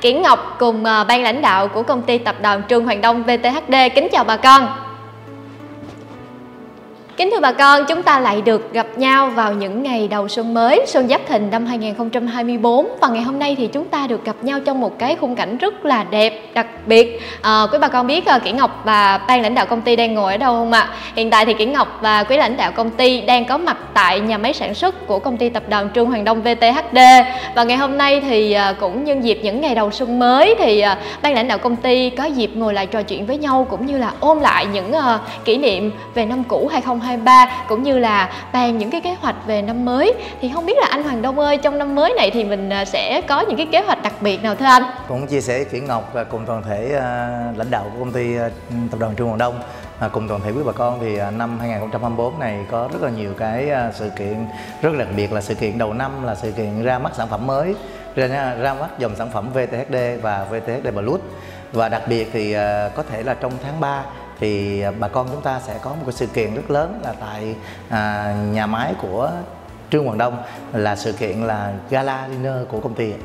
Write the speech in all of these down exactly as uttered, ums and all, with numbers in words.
Kiển Ngọc cùng uh, ban lãnh đạo của công ty tập đoàn Trương Hoàng Đông vê tê hát đê kính chào bà con. Kính thưa bà con, chúng ta lại được gặp nhau vào những ngày đầu xuân mới, Xuân Giáp Thìn năm hai nghìn không trăm hai mươi tư. Và ngày hôm nay thì chúng ta được gặp nhau trong một cái khung cảnh rất là đẹp, đặc biệt. À, quý bà con biết Kiển Ngọc và ban lãnh đạo công ty đang ngồi ở đâu không ạ? Hiện tại thì Kiển Ngọc và quý lãnh đạo công ty đang có mặt tại nhà máy sản xuất của công ty tập đoàn Trương Hoàng Đông vê tê hát đê. Và ngày hôm nay thì cũng nhân dịp những ngày đầu xuân mới thì ban lãnh đạo công ty có dịp ngồi lại trò chuyện với nhau, cũng như là ôn lại những uh, kỷ niệm về năm cũ hai không hai ba, cũng như là bàn những cái kế hoạch về năm mới. Thì không biết là anh Hoàng Đông ơi, trong năm mới này thì mình sẽ có những cái kế hoạch đặc biệt nào thưa anh? Cũng chia sẻ với Kiển Ngọc và cùng toàn thể uh, lãnh đạo của công ty uh, tập đoàn Trương Hoàng Đông, uh, cùng toàn thể quý bà con thì uh, năm hai nghìn không trăm hai mươi tư này có rất là nhiều cái uh, sự kiện rất là đặc biệt. Là sự kiện đầu năm là sự kiện ra mắt sản phẩm mới, ra, ra mắt dòng sản phẩm vê tê hát đê và vê tê hát đê Plus. Và đặc biệt thì uh, có thể là trong tháng ba thì bà con chúng ta sẽ có một cái sự kiện rất lớn là tại à, nhà máy của Trương Hoàng Đông, là sự kiện là Gala Dinner của công ty.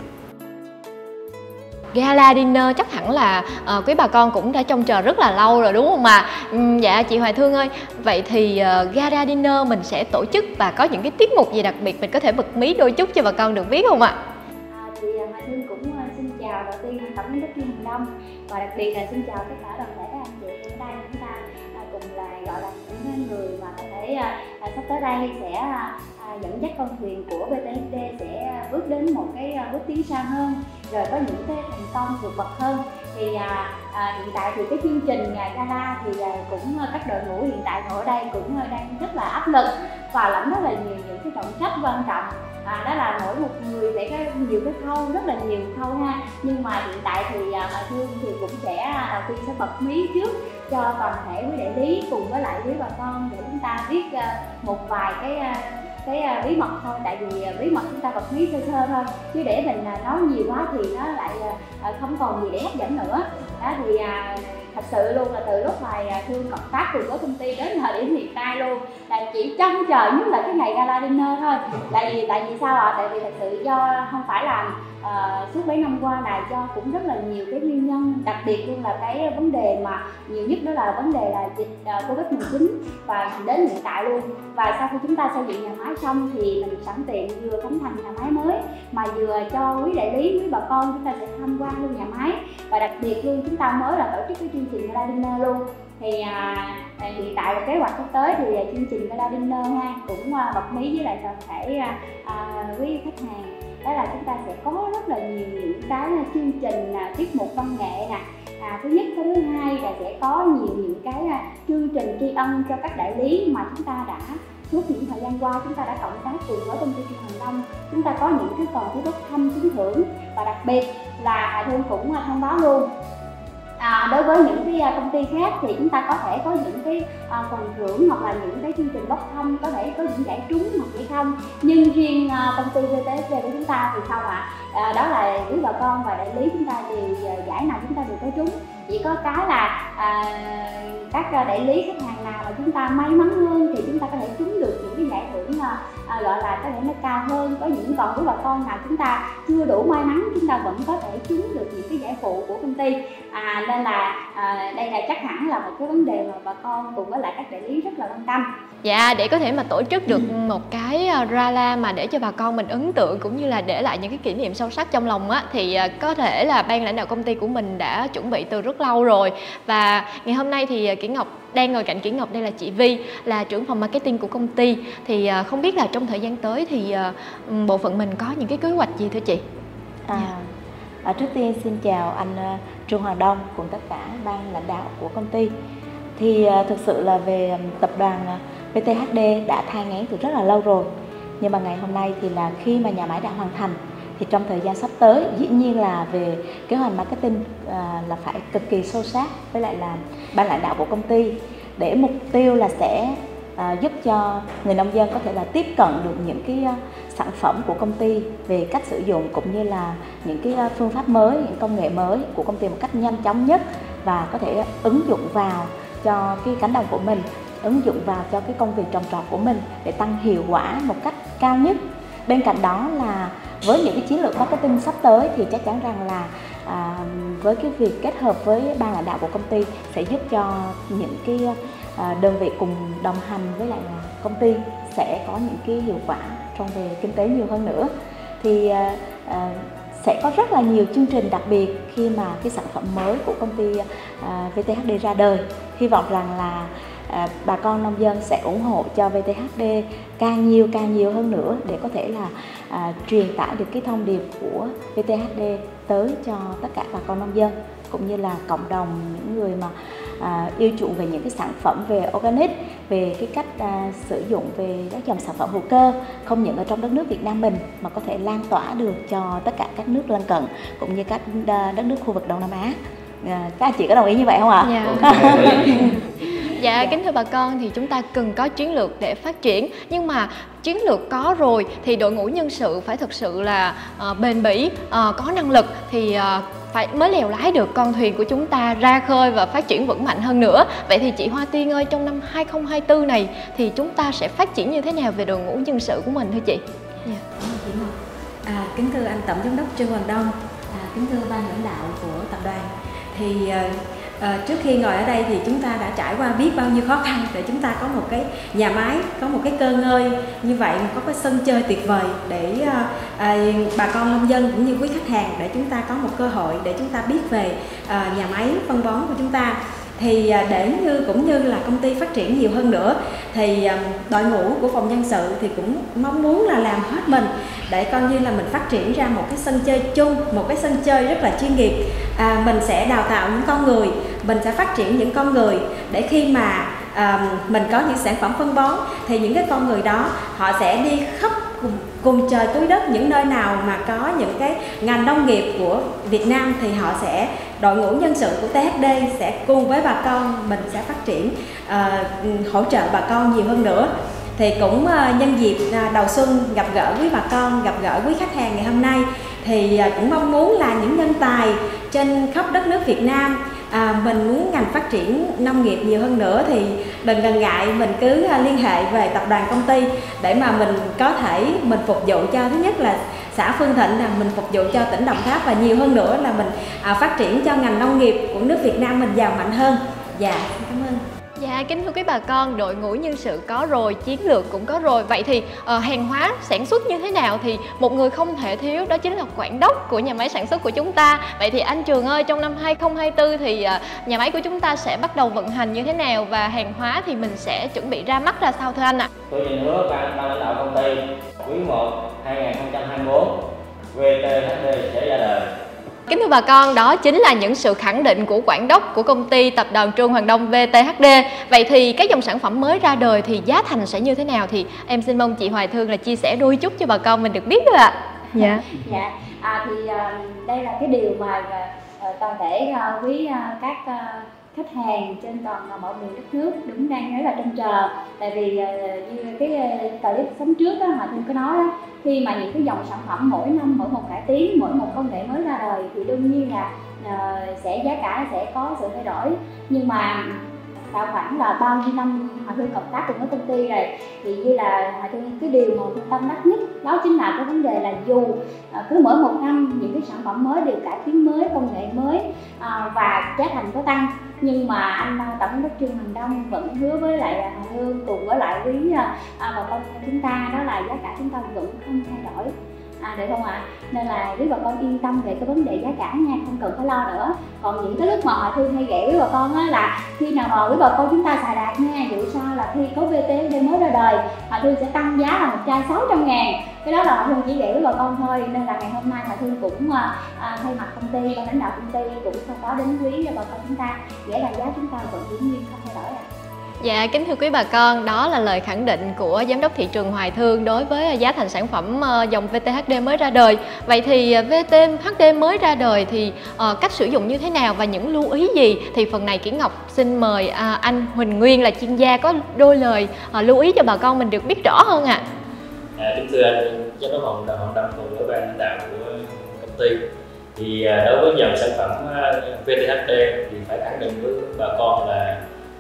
Gala Dinner chắc hẳn là uh, quý bà con cũng đã trông chờ rất là lâu rồi đúng không ạ? Um, dạ chị Hoài Thương ơi, vậy thì uh, Gala Dinner mình sẽ tổ chức và có những cái tiết mục gì đặc biệt mình có thể bật mí đôi chút cho bà con được biết không ạ? À, thì Hoài Thương cũng uh, xin chào đầu tiên tổng giám đốc Trương Hoàng Đông, và đặc biệt là xin chào tất cả đoàn thể các anh chị ở đây. Chúng ta uh, cùng là gọi là những người mà có thể uh, uh, sắp tới đây sẽ uh, dẫn dắt con thuyền của vê tê hát đê sẽ bước đến một cái uh, bước tiến xa hơn, rồi có những cái thành công vượt bậc hơn. Thì à, à, hiện tại thì cái chương trình à, gala thì à, cũng các đội ngũ hiện tại ngồi ở đây cũng đang rất là áp lực và lẫn rất là nhiều những cái trọng trách quan trọng. À, đó là mỗi một người sẽ có nhiều cái khâu, rất là nhiều khâu ha. Nhưng mà hiện tại thì à, Hoài Thương thì cũng sẽ đầu tiên sẽ bật mí trước cho toàn thể quý đại lý cùng với lại quý bà con để chúng ta biết à, một vài cái à, cái uh, bí mật thôi. Tại vì uh, bí mật chúng ta bật mí sơ sơ thôi, chứ để mình uh, nói nhiều quá thì nó lại uh, không còn gì để hấp dẫn nữa. Đó thì uh, thật sự luôn là từ lúc Hoài uh, Thương cộng tác cùng với công ty đến thời điểm hiện tại luôn là chỉ trông chờ nhất là cái ngày Gala Dinner thôi. Tại vì tại vì sao ạ? À? Tại vì thật sự do không phải là uh, suốt mấy năm qua là do cũng rất là nhiều cái nguyên nhân, đặc biệt luôn là cái vấn đề mà nhiều nhất đó là vấn đề là dịch uh, Covid mười chín và đến hiện tại luôn. Và sau khi chúng ta xây dựng nhà máy xong thì mình sẵn tiện vừa khánh thành nhà máy mới mà vừa cho quý đại lý, quý bà con chúng ta sẽ tham quan luôn nhà máy. Và đặc biệt luôn chúng ta mới là tổ chức cái chương trình Gala Dinner luôn. Thì à, hiện tại là kế hoạch sắp tới thì à, chương trình Gala Dinner ha cũng à, bật mí với lại toàn thể à, à, quý khách hàng, đó là chúng ta sẽ có rất là nhiều những cái chương trình à, tiết mục văn nghệ nè. À, thứ nhất, cái thứ hai là sẽ có nhiều những cái à, chương trình tri ân cho các đại lý mà chúng ta đã suốt những thời gian qua chúng ta đã cộng tác cùng với công ty Trương Hoàng Đông. Chúng ta có những cái phần phiếu bốc thăm trúng thưởng, và đặc biệt là Hoài Thương cũng à, thông báo luôn. À, đối với những cái công ty khác thì chúng ta có thể có những cái à, phần thưởng hoặc là những cái chương trình bốc thăm, có thể có những giải trúng hoặc giải không. Nhưng riêng à, công ty vê tê hát đê của chúng ta thì sao ạ? À, đó là quý bà con và đại lý chúng ta đều giải nào chúng ta đều có trúng. Chỉ có cái là à, các đại lý khách hàng nào mà chúng ta may mắn hơn thì chúng ta có thể trúng được những cái giải thưởng à, à, gọi là có thể nó cao hơn. Có những còn quý bà con nào chúng ta chưa đủ may mắn, chúng ta vẫn có thể trúng được những cái giải phụ của công ty. À, nên là à, đây là chắc hẳn là một cái vấn đề mà bà con cùng với lại các đại lý rất là quan tâm. Dạ, để có thể mà tổ chức được một cái gala mà để cho bà con mình ấn tượng cũng như là để lại những cái kỷ niệm sâu sắc trong lòng á, thì có thể là ban lãnh đạo công ty của mình đã chuẩn bị từ rất lâu rồi. Và ngày hôm nay thì Kiển Ngọc đang ngồi cạnh Kiển Ngọc, đây là chị Vi, là trưởng phòng marketing của công ty. Thì không biết là trong thời gian tới thì bộ phận mình có những cái kế hoạch gì thưa chị? À, à, trước tiên xin chào anh uh, Trương Hoàng Đông cùng tất cả ban lãnh đạo của công ty. Thì uh, thực sự là về um, tập đoàn uh, vê tê hát đê đã thai nghén từ rất là lâu rồi. Nhưng mà ngày hôm nay thì là khi mà nhà máy đã hoàn thành thì trong thời gian sắp tới dĩ nhiên là về kế hoạch marketing uh, là phải cực kỳ sâu sát với lại là ban lãnh đạo của công ty, để mục tiêu là sẽ uh, giúp cho người nông dân có thể là tiếp cận được những cái uh, sản phẩm của công ty về cách sử dụng, cũng như là những cái uh, phương pháp mới, những công nghệ mới của công ty một cách nhanh chóng nhất, và có thể ứng dụng vào cho cái cánh đồng của mình, ứng dụng vào cho cái công việc trồng trọt của mình để tăng hiệu quả một cách cao nhất. Bên cạnh đó là với những cái chiến lược marketing sắp tới thì chắc chắn rằng là à, với cái việc kết hợp với ban lãnh đạo của công ty sẽ giúp cho những cái à, đơn vị cùng đồng hành với lại là công ty sẽ có những cái hiệu quả trong về kinh tế nhiều hơn nữa. Thì à, à, sẽ có rất là nhiều chương trình đặc biệt khi mà cái sản phẩm mới của công ty à, vê tê hát đê ra đời. Hy vọng rằng là à, bà con nông dân sẽ ủng hộ cho vê tê hát đê càng nhiều càng nhiều hơn nữa để có thể là à, truyền tải được cái thông điệp của vê tê hát đê tới cho tất cả bà con nông dân cũng như là cộng đồng những người mà à, yêu chuộng về những cái sản phẩm về organic, về cái cách à, sử dụng về các dòng sản phẩm hữu cơ không những ở trong đất nước Việt Nam mình mà có thể lan tỏa được cho tất cả các nước lân cận cũng như các đất nước khu vực Đông Nam Á. À, các anh chị có đồng ý như vậy không ạ? Dạ. Dạ, kính thưa bà con, thì chúng ta cần có chiến lược để phát triển, nhưng mà chiến lược có rồi thì đội ngũ nhân sự phải thực sự là uh, bền bỉ, uh, có năng lực thì uh, phải mới lèo lái được con thuyền của chúng ta ra khơi và phát triển vững mạnh hơn nữa. Vậy thì chị Hoa Tiên ơi, trong năm hai không hai tư này thì chúng ta sẽ phát triển như thế nào về đội ngũ nhân sự của mình thưa chị? Yeah. À, kính thưa anh Tổng Giám đốc Trương Hoàng Đông, à, kính thưa ban lãnh đạo của tập đoàn. Thì à, trước khi ngồi ở đây thì chúng ta đã trải qua biết bao nhiêu khó khăn để chúng ta có một cái nhà máy, có một cái cơ ngơi như vậy, có cái sân chơi tuyệt vời để à, à, bà con nông dân cũng như quý khách hàng để chúng ta có một cơ hội để chúng ta biết về à, nhà máy phân bón của chúng ta. Thì để như cũng như là công ty phát triển nhiều hơn nữa thì đội ngũ của phòng nhân sự thì cũng mong muốn là làm hết mình để coi như là mình phát triển ra một cái sân chơi chung, một cái sân chơi rất là chuyên nghiệp. À, mình sẽ đào tạo những con người, mình sẽ phát triển những con người để khi mà à, mình có những sản phẩm phân bón thì những cái con người đó họ sẽ đi khắp cùng, cùng trời túi đất, những nơi nào mà có những cái ngành nông nghiệp của Việt Nam thì họ sẽ, đội ngũ nhân sự của tê hát đê sẽ cùng với bà con mình sẽ phát triển, uh, hỗ trợ bà con nhiều hơn nữa. Thì cũng uh, nhân dịp uh, đầu xuân gặp gỡ quý bà con, gặp gỡ quý khách hàng ngày hôm nay thì uh, cũng mong muốn là những nhân tài trên khắp đất nước Việt Nam, à, mình muốn ngành phát triển nông nghiệp nhiều hơn nữa thì đừng ngần ngại, mình cứ uh, liên hệ về tập đoàn công ty để mà mình có thể mình phục vụ cho, thứ nhất là xã Phương Thịnh, là mình phục vụ cho tỉnh Đồng Tháp và nhiều hơn nữa là mình à, phát triển cho ngành nông nghiệp của nước Việt Nam mình giàu mạnh hơn. Dạ, xin cảm ơn. Dạ, kính thưa quý bà con, đội ngũ nhân sự có rồi, chiến lược cũng có rồi. Vậy thì uh, hàng hóa sản xuất như thế nào thì một người không thể thiếu đó chính là quản đốc của nhà máy sản xuất của chúng ta. Vậy thì anh Trường ơi, trong năm hai không hai tư thì uh, nhà máy của chúng ta sẽ bắt đầu vận hành như thế nào và hàng hóa thì mình sẽ chuẩn bị ra mắt ra sao thưa anh ạ? Tôi nhìn hứa ban ban lãnh đạo công ty quý một hai không hai tư vê tê hát đê sẽ ra đời. Kính thưa bà con, đó chính là những sự khẳng định của quản đốc của công ty tập đoàn Trương Hoàng Đông vê tê hát đê. Vậy thì các dòng sản phẩm mới ra đời thì giá thành sẽ như thế nào thì em xin mong chị Hoài Thương là chia sẻ đôi chút cho bà con mình được biết được ạ. Dạ. Dạ. À, thì uh, đây là cái điều mà uh, toàn thể uh, quý uh, các uh, khách hàng trên toàn mọi miền đất nước đúng đang rất là trông chờ. Tại vì uh, như cái uh, clip sống trước đó mà Thương có nói đó, khi mà những cái dòng sản phẩm mỗi năm mỗi một cải tiến, mỗi một công nghệ mới ra đời thì đương nhiên là uh, sẽ giá cả sẽ có sự thay đổi. Nhưng mà tạo khoảng là bao nhiêu năm Hòa Thương hợp tác cùng với công ty rồi thì như là Hòa Thương cái điều mà Thương tâm đắc nhất đó chính là cái vấn đề là dù à, cứ mỗi một năm những cái sản phẩm mới đều cải tiến mới, công nghệ mới à, và giá thành có tăng, nhưng mà anh Tổng Giám đốc Trương Hoàng Đông vẫn hứa với lại Hòa Thương cùng với lại quý à, bà con chúng ta đó là giá cả chúng ta vẫn không thay đổi. À, được không ạ? À? Nên là quý bà con yên tâm về cái vấn đề giá cả nha, không cần phải lo nữa. Còn những cái lúc mà Hòa Thương hay ghẻ với bà con á là khi nào mà quý bà con chúng ta xài đạt nha, dù sao là khi có vê tê hát đê mới ra đời, Hòa Thương sẽ tăng giá là một chai sáu trăm ngàn. Cái đó là Hòa Thương chỉ ghẻ với bà con thôi. Nên là ngày hôm nay Hòa Thương cũng à, thay mặt công ty, ban lãnh đạo công ty cũng thông báo đến quý cho bà con chúng ta ghẻ là giá chúng ta vẫn giữ nguyên không thay đổi ạ. À. Dạ, kính thưa quý bà con, đó là lời khẳng định của Giám đốc thị trường Hoài Thương đối với giá thành sản phẩm dòng vê tê hát đê mới ra đời. Vậy thì vê tê hát đê mới ra đời thì uh, cách sử dụng như thế nào và những lưu ý gì? Thì phần này Kiển Ngọc xin mời uh, anh Huỳnh Nguyên là chuyên gia có đôi lời uh, lưu ý cho bà con mình được biết rõ hơn ạ. À. À, kính thưa anh Giám đốc Hoàng Đông cùng với ban lãnh đạo của công ty. Thì uh, đối với dòng sản phẩm uh, vê tê hát đê thì phải khẳng định với bà con là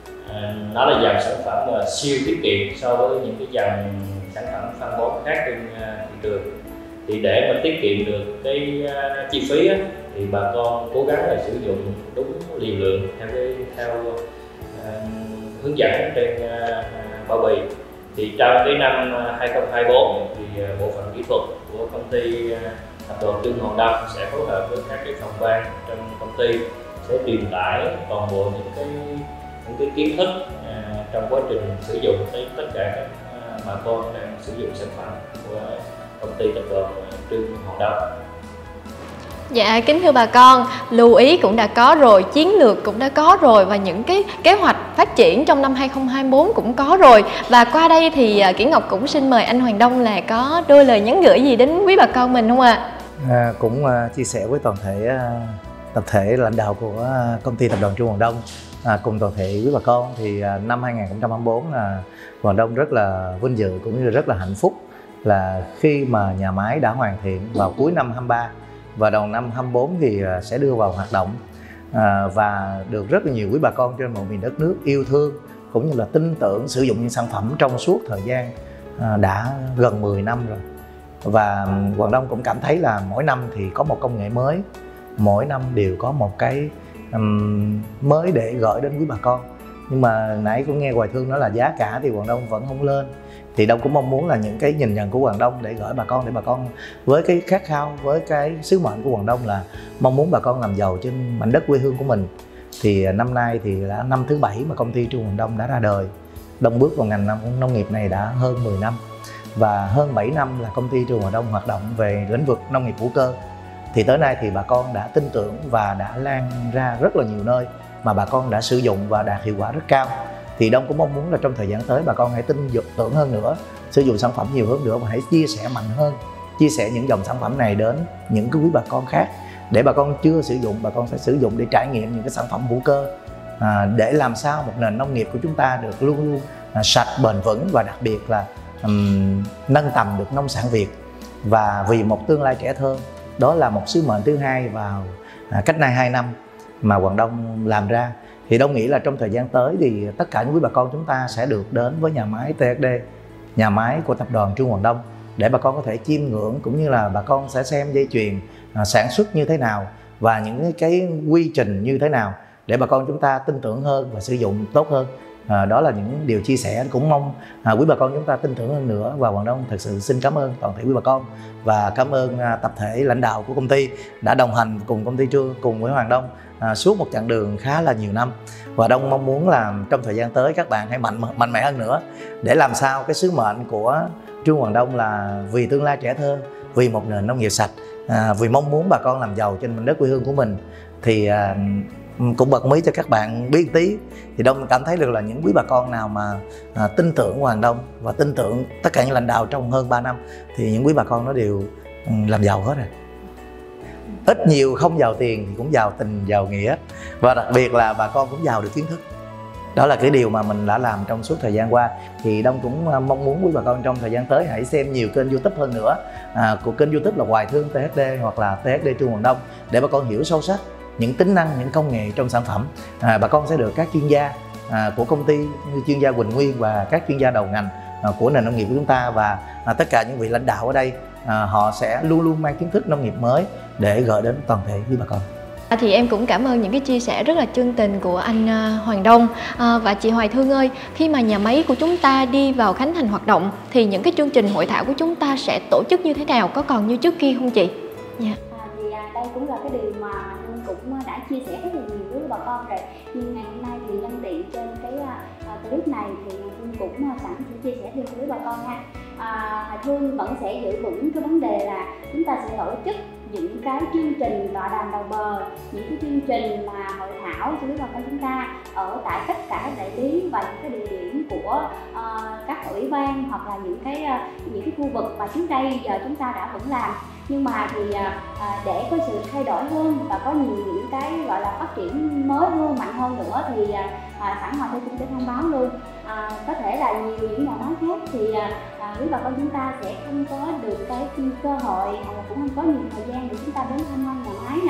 À, nó là dòng sản phẩm mà siêu tiết kiệm so với những cái dòng sản phẩm phân bón khác trên uh, thị trường. Thì để mà tiết kiệm được cái uh, chi phí á, thì thì bà con cố gắng là sử dụng đúng liều lượng theo cái theo uh, hướng dẫn trên uh, bao bì. Thì trong cái năm hai không hai tư thì uh, bộ phận kỹ thuật của công ty uh, tập đoàn Trương Hoàng Đông sẽ phối hợp với các cái phòng ban trong công ty sẽ truyền tải toàn bộ những cái những cái kiến thức uh, trong quá trình sử dụng tới tất cả các uh, bà con đang sử dụng sản phẩm của công ty tập đoàn Trương Hoàng Đông. Dạ, kính thưa bà con, lưu ý cũng đã có rồi, chiến lược cũng đã có rồi và những cái kế hoạch phát triển trong năm hai không hai tư cũng có rồi. Và qua đây thì Kỷ Ngọc cũng xin mời anh Hoàng Đông là có đôi lời nhắn gửi gì đến quý bà con mình không ạ? À, cũng uh, chia sẻ với toàn thể uh, tập thể lãnh đạo của uh, công ty tập đoàn Trương Hoàng Đông à, cùng toàn thể quý bà con thì uh, năm hai không hai tư là Hoàng Đông rất là vinh dự cũng như rất là hạnh phúc là khi mà nhà máy đã hoàn thiện vào cuối năm hai ba và đầu năm hai tư thì sẽ đưa vào hoạt động à, và được rất là nhiều quý bà con trên mọi miền đất nước yêu thương cũng như là tin tưởng sử dụng những sản phẩm trong suốt thời gian à, đã gần mười năm rồi. Và Hoàng Đông cũng cảm thấy là mỗi năm thì có một công nghệ mới, mỗi năm đều có một cái um, mới để gửi đến quý bà con. Nhưng mà nãy cũng nghe Hoài Thương nói là giá cả thì Hoàng Đông vẫn không lên, thì Đông cũng mong muốn là những cái nhìn nhận của Hoàng Đông để gửi bà con, để bà con với cái khát khao, với cái sứ mệnh của Hoàng Đông là mong muốn bà con làm giàu trên mảnh đất quê hương của mình. Thì năm nay thì là năm thứ bảy mà công ty Trương Hoàng Đông đã ra đời. Đông bước vào ngành nông nghiệp này đã hơn mười năm và hơn bảy năm là công ty Trương Hoàng Đông hoạt động về lĩnh vực nông nghiệp hữu cơ. Thì tới nay thì bà con đã tin tưởng và đã lan ra rất là nhiều nơi mà bà con đã sử dụng và đạt hiệu quả rất cao. Thì Đông cũng mong muốn là trong thời gian tới bà con hãy tin tưởng hơn nữa, sử dụng sản phẩm nhiều hơn nữa và hãy chia sẻ mạnh hơn, chia sẻ những dòng sản phẩm này đến những cái quý bà con khác, để bà con chưa sử dụng bà con sẽ sử dụng để trải nghiệm những cái sản phẩm hữu cơ à, để làm sao một nền nông nghiệp của chúng ta được luôn luôn à, sạch, bền vững và đặc biệt là um, nâng tầm được nông sản Việt và vì một tương lai trẻ thơ. Đó là một sứ mệnh thứ hai vào à, cách nay hai năm mà Hoàng Đông làm ra. Thì Đông nghĩ là trong thời gian tới thì tất cả những quý bà con chúng ta sẽ được đến với nhà máy tê ét đê, nhà máy của tập đoàn Trương Hoàng Đông, để bà con có thể chiêm ngưỡng cũng như là bà con sẽ xem dây chuyền à, sản xuất như thế nào và những cái quy trình như thế nào để bà con chúng ta tin tưởng hơn và sử dụng tốt hơn. À, đó là những điều chia sẻ, cũng mong à, quý bà con chúng ta tin tưởng hơn nữa. Và Hoàng Đông thật sự xin cảm ơn toàn thể quý bà con và cảm ơn à, tập thể lãnh đạo của công ty đã đồng hành cùng công ty Trương, cùng với Hoàng Đông à, suốt một chặng đường khá là nhiều năm. Và Đông mong muốn là trong thời gian tới các bạn hãy mạnh mạnh mẽ hơn nữa để làm sao cái sứ mệnh của Trương Hoàng Đông là vì tương lai trẻ thơ, vì một nền nông nghiệp sạch, à, vì mong muốn bà con làm giàu trên mảnh đất quê hương của mình. Thì à, cũng bật mí cho các bạn biết tí, thì Đông cảm thấy được là những quý bà con nào mà à, tin tưởng Hoàng Đông và tin tưởng tất cả những lãnh đạo trong hơn ba năm thì những quý bà con nó đều um, làm giàu hết rồi. Ít nhiều không giàu tiền thì cũng giàu tình, giàu nghĩa, và đặc biệt là bà con cũng giàu được kiến thức. Đó là cái điều mà mình đã làm trong suốt thời gian qua. Thì Đông cũng mong muốn quý bà con trong thời gian tới hãy xem nhiều kênh YouTube hơn nữa à, của kênh YouTube là Hoài Thương tê ét đê hoặc là tê ét đê Trương Hoàng Đông, để bà con hiểu sâu sắc những tính năng, những công nghệ trong sản phẩm. À, bà con sẽ được các chuyên gia à, của công ty như chuyên gia Quỳnh Nguyên và các chuyên gia đầu ngành à, của nền nông nghiệp của chúng ta, và à, tất cả những vị lãnh đạo ở đây à, họ sẽ luôn luôn mang kiến thức nông nghiệp mới để gửi đến toàn thể quý bà con. Thì em cũng cảm ơn những cái chia sẻ rất là chân tình của anh Hoàng Đông. À, và chị Hoài Thương ơi, khi mà nhà máy của chúng ta đi vào khánh thành hoạt động thì những cái chương trình hội thảo của chúng ta sẽ tổ chức như thế nào, có còn như trước kia không chị? Yeah. À, thì à, đây cũng là cái điều mà Hương cũng đã chia sẻ rất là nhiều với bà con rồi. Nhưng ngày hôm nay thì nhân tiện trên cái uh, clip này thì Hương cũng uh, sẵn sẽ chia sẻ thêm với bà con ha. À, Hương vẫn sẽ giữ vững cái vấn đề là chúng ta sẽ tổ chức những cái chương trình tọa đàm đầu bờ, những cái chương trình mà hội thảo cho bà con chúng ta ở tại tất cả các đại lý và những cái địa điểm của uh, các ủy ban hoặc là những cái uh, những cái khu vực mà trước đây giờ chúng ta đã vẫn làm. Nhưng mà thì uh, để có sự thay đổi hơn và có nhiều những cái gọi là phát triển mới hơn, mạnh hơn nữa thì uh, sẵn Hoài Thương cũng sẽ thông báo luôn. À, có thể là nhiều những nhà máy khác thì à, quý bà con chúng ta sẽ không có được cái cơ hội hoặc là cũng không có nhiều thời gian để chúng ta đến tham quan nhà máy nè,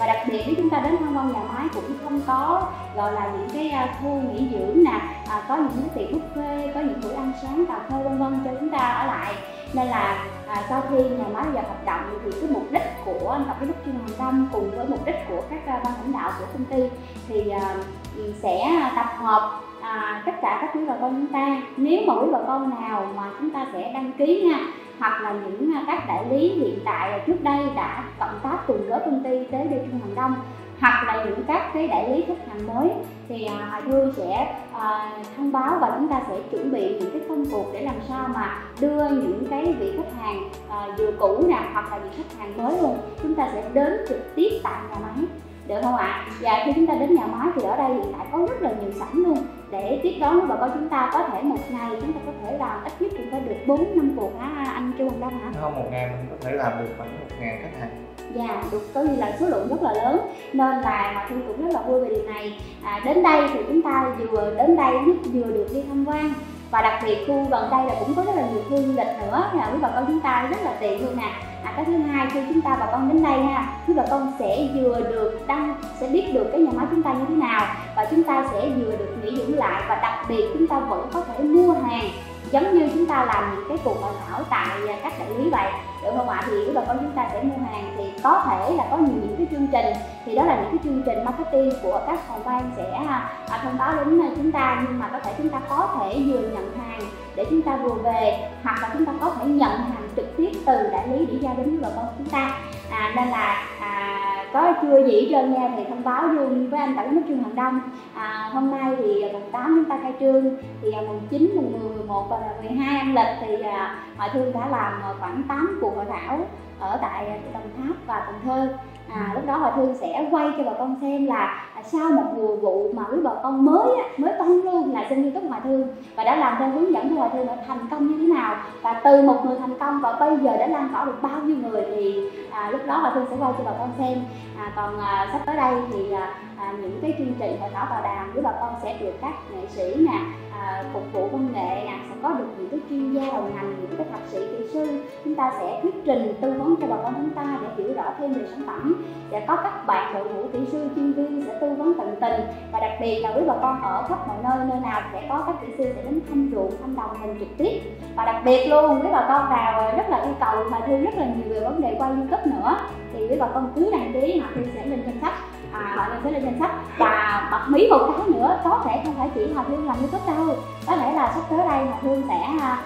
Và đặc biệt nếu chúng ta đến tham quan nhà máy cũng không có gọi là những cái khu nghỉ dưỡng nè, à, có những cái tiệc buffet, có những buổi ăn sáng cà phê vân vân cho chúng ta ở lại. Nên là à, sau khi nhà máy giờ hoạt động thì cái mục đích của Tổng giám đốc Trương Hoàng Đông cùng với mục đích của các ban lãnh đạo của công ty thì à, sẽ tập hợp à, tất cả các quý bà con chúng ta. Nếu mà quý bà con nào mà chúng ta sẽ đăng ký nha, hoặc là những các đại lý hiện tại trước đây đã cộng tác cùng với công ty Tế Đê Trương Hoàng Đông, hoặc là những các cái đại lý khách hàng mới thì à, Hoài Thương sẽ à, thông báo và chúng ta sẽ chuẩn bị những cái công cuộc để làm sao mà đưa những cái vị khách hàng à, vừa cũ nè, hoặc là những khách hàng mới luôn, chúng ta sẽ đến trực tiếp tại nhà máy, được không ạ? Và khi chúng ta đến nhà máy thì ở đây hiện tại có rất là nhiều sảnh luôn để tiếp đón với bà con chúng ta. Có thể một ngày chúng ta có thể làm ít nhất cũng phải được bốn năm cuộc hả anh Trương Hoàng Đông hả? Không, một ngày mình có thể làm được khoảng một ngàn khách hàng. Dạ, được, có như là số lượng rất là lớn, nên là Hoài Thương cũng rất là vui về điều này. À, đến đây thì chúng ta vừa đến đây nhất vừa được đi tham quan, và đặc biệt khu gần đây là cũng có rất là nhiều khu du lịch nữa, là quý bà con chúng ta rất là tiện luôn nè. À, cái thứ hai, khi chúng ta bà con đến đây ha, quý bà con sẽ vừa được đăng, sẽ biết được cái nhà máy chúng ta như thế nào, và chúng ta sẽ vừa được nghỉ dưỡng lại, và đặc biệt chúng ta vẫn có thể mua hàng giống như chúng ta làm những cái cuộc hội thảo tại các đại lý vậy, được không ạ? Thì quý bà con chúng ta sẽ mua hàng thì có thể là có nhiều những cái chương trình, thì đó là những cái chương trình marketing của các phòng ban sẽ à, thông báo đến chúng ta, nhưng mà có thể chúng ta có thể vừa nhận hàng để chúng ta vừa về, hoặc là chúng ta có thể nhận hàng trực tiếp từ đại lý để giao đến với bà con chúng ta. À, nên là à, có chưa gì cho nghe thì thông báo luôn với anh Tổng giám đốc Trương Hoàng Đông. À, hôm nay thì mùng tám chúng ta khai trương, thì à, mùng chín, mùng mười, mười một và mười hai âm lịch thì à, Hoài Thương đã làm khoảng tám cuộc hội thảo ở tại Đồng Tháp và Cần Thơ. À, lúc đó Hoài Thương sẽ quay cho bà con xem là à, sau một mùa vụ mà quý bà con mới mới con luôn là xem YouTube Hoài Thương, và đã làm theo hướng dẫn của Hoài Thương đã thành công như thế nào, và từ một người thành công và bây giờ đã lan tỏa được bao nhiêu người, thì à, lúc đó Hoài Thương sẽ quay cho bà con xem. À, còn à, sắp tới đây thì à, à, những cái chương trình hội thảo tọa đàm với bà con sẽ được các nghệ sĩ nè, à, phục vụ văn nghệ nè, sẽ có được những cái chuyên gia đầu ngành, những cái thạc sĩ kỹ sư, chúng ta sẽ thuyết trình tư vấn cho bà con chúng ta để hiểu rõ thêm về sản phẩm. Sẽ có các bạn đội ngũ kỹ sư chuyên viên sẽ tư vấn tận tình, và đặc biệt là quý bà con ở khắp mọi nơi, nơi nào sẽ có các kỹ sư sẽ đến thăm ruộng, thăm đồng hành trực tiếp. Và đặc biệt luôn quý bà con nào rất là yêu cầu Hoài Thương rất là nhiều về vấn đề quay YouTube nữa, thì quý bà con cứ đăng ký, Hoài Thương sẽ lên danh sách. À, Hoài Thương sẽ lên danh sách, và bật mí một cái nữa, có thể không phải chỉ Hoài Thương làm YouTube đâu, có thể là sắp tới đây Hoài Thương sẽ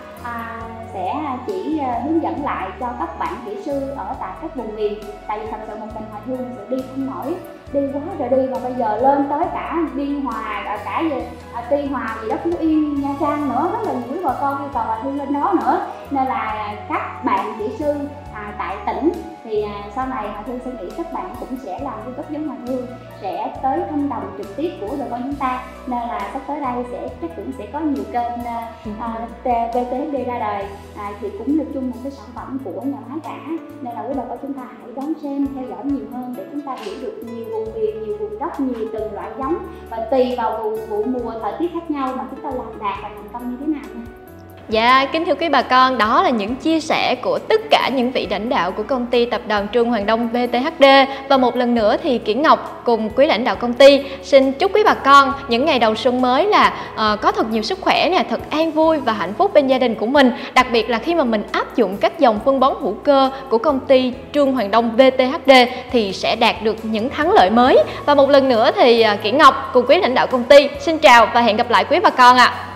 à, sẽ chỉ hướng dẫn lại cho các bạn kỹ sư ở tại các vùng miền, tại vì thật sự một mình Hoài Thương sẽ đi không nổi, đi quá trời đi, mà bây giờ lên tới cả Biên Hòa, cả, cả gì, à, Tuy Hòa gì đó, Phú Yên, Nha Trang nữa, rất là nhiều bà con yêu cầu Hoài Thương lên đó nữa. Nên là các bạn kỹ sư à, tại tỉnh thì à, sau này Hoài Thương sẽ nghĩ các bạn cũng sẽ làm YouTube giống Hoài Thương, sẽ tới thăm đồng trực tiếp của bà con chúng ta. Nên là sắp tới đây sẽ chắc cũng sẽ có nhiều kênh à, vê tê hát đê ra đời, à, thì cũng được chung một cái sản phẩm của nhà máy cả. Nên là quý bà con chúng ta hãy đón xem, theo dõi nhiều hơn để chúng ta hiểu được nhiều vùng miền, nhiều vùng đất, nhiều từng loại giống, và tùy vào vụ, vụ mùa thời tiết khác nhau mà chúng ta làm đạt và thành công như thế nào nha. Dạ, kính thưa quý bà con, đó là những chia sẻ của tất cả những vị lãnh đạo của công ty tập đoàn Trương Hoàng Đông vê tê hát đê. Và một lần nữa thì Kiển Ngọc cùng quý lãnh đạo công ty xin chúc quý bà con những ngày đầu xuân mới là uh, có thật nhiều sức khỏe nè, thật an vui và hạnh phúc bên gia đình của mình. Đặc biệt là khi mà mình áp dụng các dòng phân bón hữu cơ của công ty Trương Hoàng Đông vê tê hát đê thì sẽ đạt được những thắng lợi mới. Và một lần nữa thì uh, Kiển Ngọc cùng quý lãnh đạo công ty xin chào và hẹn gặp lại quý bà con ạ. À.